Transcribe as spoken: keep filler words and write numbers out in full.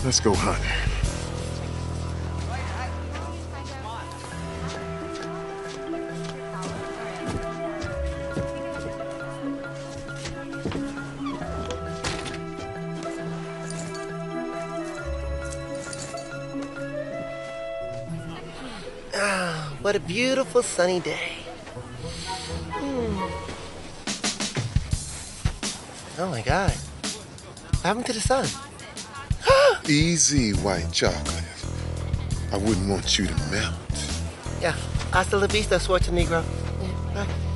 Let's go hunting. Ah, what a beautiful sunny day. Mm. Oh my God. What happened to the sun? Easy, white chocolate. I wouldn't want you to melt. Yeah, hasta la vista, Schwarzenegger. Yeah, bye.